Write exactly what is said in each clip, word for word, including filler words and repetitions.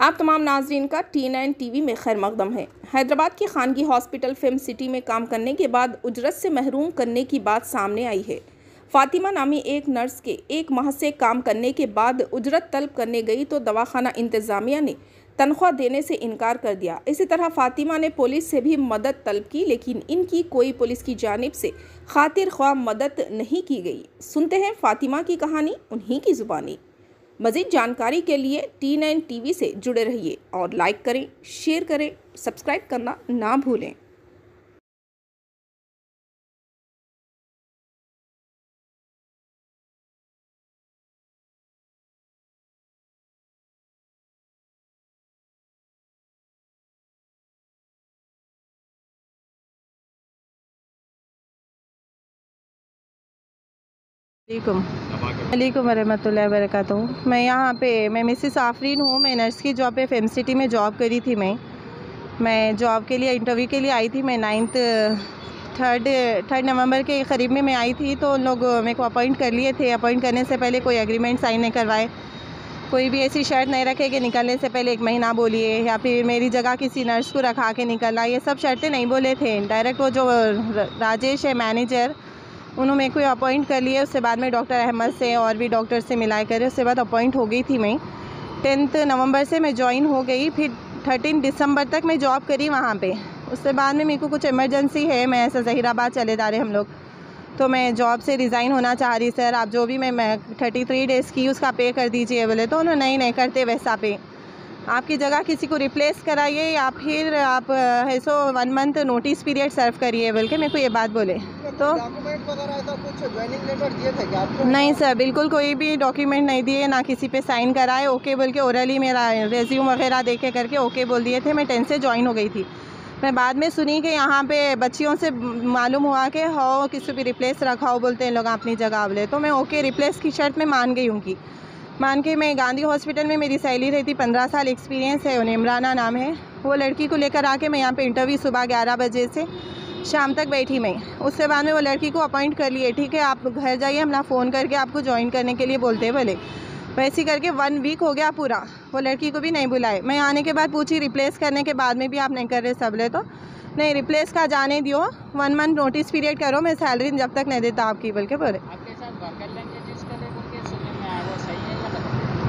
आप तमाम नाजरीन का टी नाइन टीवी में खैर मकदम है। हैदराबाद की खानगी हॉस्पिटल फिल्म सिटी में काम करने के बाद उजरत से महरूम करने की बात सामने आई है। फातिमा नामी एक नर्स के एक माह से काम करने के बाद उजरत तलब करने गई तो दवाखाना इंतज़ामिया ने तनख्वाह देने से इनकार कर दिया। इसी तरह फातिमा ने पुलिस से भी मदद तलब की, लेकिन इनकी कोई पुलिस की जानिब से खातिर ख्वाह मदद नहीं की गई। सुनते हैं फातिमा की कहानी उन्हीं की ज़ुबानी। मज़ीद जानकारी के लिए टी नाइन टीवी से जुड़े रहिए और लाइक करें, शेयर करें, सब्सक्राइब करना ना भूलें। वालेकुम वरहमतुल्लाहि वबरकातुहू। मैं यहाँ पे मैं मिसिस आफरीन हूँ। मैं नर्स की जॉब पे फिल्म सिटी में जॉब करी थी। मैं मैं जॉब के लिए इंटरव्यू के लिए आई थी। मैं नाइन्थ थर्ड थर्ड नवंबर के करीब में मैं आई थी, तो उन लोग मेरे को अपॉइंट कर लिए थे। अपॉइंट करने से पहले कोई एग्रीमेंट साइन नहीं करवाए, कोई भी ऐसी शर्त नहीं रखे कि निकलने से पहले एक महीना बोलिए या फिर मेरी जगह किसी नर्स को रखा के निकलना, ये सब शर्तें नहीं बोले थे। डायरेक्ट वो जो राजेश है मैनेजर, उन्होंने मेरे को अपॉइंट कर लिए। उसके बाद में डॉक्टर अहमद से और भी डॉक्टर से मिलाए करे, उसके बाद अपॉइंट हो गई थी। मैं टेंथ नवंबर से मैं ज्वाइन हो गई, फिर थर्टीन दिसंबर तक मैं जॉब करी वहाँ पे। उसके बाद में मेरे को कुछ इमरजेंसी है, मैं ऐसा ज़हीराबाद चले जा रहे हम लोग, तो मैं जॉब से रिज़ाइन होना चाह रही। सर आप जो भी मैं मैं थर्टी थ्री डेज़ की उसका पे कर दीजिए बोले, तो उन्होंने नहीं नहीं करते वैसा पे, आपकी जगह किसी को रिप्लेस कराइए या फिर आप है so one month notice period serve करिए बोल के मेरे को ये बात बोले। तो डॉक्यूमेंट वगैरह ऐसा कुछ ज्वाइनिंग लेटर दिए थे क्या आपको? नहीं सर, बिल्कुल कोई भी डॉक्यूमेंट नहीं दिए, ना किसी पे साइन कराए। ओके बोल के ओरली मेरा रेज्यूम वगैरह देखे करके ओके बोल दिए थे। मैं टेंथ से ज्वाइन हो गई थी। मैं बाद में सुनी कि यहाँ पे बच्चियों से मालूम हुआ कि हो किसी भी रिप्लेस रखा हो बोलते हैं लोग अपनी जगह बोले, तो मैं ओके रिप्लेस की शर्त में मान गई उनकी। मान के मैं गांधी हॉस्पिटल में मेरी सहेली रहती, पंद्रह साल एक्सपीरियंस है, उन्हें इमराना नाम है। वो लड़की को लेकर आके मैं यहाँ पे इंटरव्यू सुबह ग्यारह बजे से शाम तक बैठी मैं। उसके बाद में वो लड़की को अपॉइंट कर लिए, ठीक है आप घर जाइए, हम ना फ़ोन करके आपको ज्वाइन करने के लिए बोलते हैं बोले। वैसे करके वन वीक हो गया पूरा, वो लड़की को भी नहीं बुलाए। मैं आने के बाद पूछी रिप्लेस करने के बाद में भी आप नहीं कर रहे सब ले, तो नहीं रिप्लेस का जाने दियो, वन मंथ नोटिस पीरियड करो, मैं सैलरी जब तक नहीं देता आपकी बोल के बोले। आपके साथ वर्कर लैंग्वेजेस का लेवल के सुनने में आया, वो सही है या गलत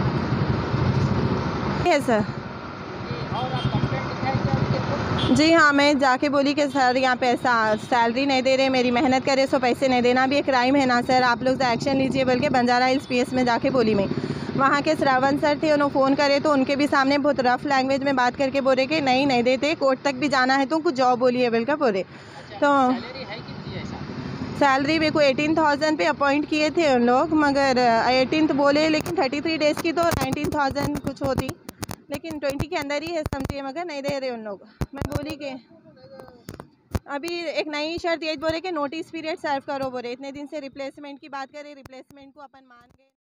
है सर? है? और आप कंप्लेंट दिखाई क्या उनके? जी हाँ, मैं जाके बोली कि सर यहाँ पे ऐसा सैलरी नहीं दे रहे, मेरी मेहनत करे सो पैसे नहीं देना भी एक क्राइम है ना सर, आप लोग तो एक्शन लीजिए बोल के बंजारा हिल्स पी एस में जाके बोली मैं। वहाँ के श्रावण सर थे, उन्होंने फ़ोन करे तो उनके भी सामने बहुत रफ लैंग्वेज में बात करके बोले कि नहीं नहीं देते, कोर्ट तक भी जाना है तो कुछ जॉब बोलिए बोल कर बोले। तो सैलरी है कितनी ऐसा? सैलरी मेरे को एटीन थाउजेंड पे अपॉइंट किए थे उन लोग, मगर एटीन बोले, लेकिन थर्टी थ्री डेज़ की तो नाइनटीन थाउजेंड कुछ होती, लेकिन ट्वेंटी के अंदर ही है समझिए, मगर नहीं दे रहे उन लोग। मैं बोली कि अभी एक नई शर्त ये बोले कि नोटिस पीरियड सर्व करो बोले, इतने दिन से रिप्लेसमेंट की बात करें, रिप्लेसमेंट को अपन मान गए।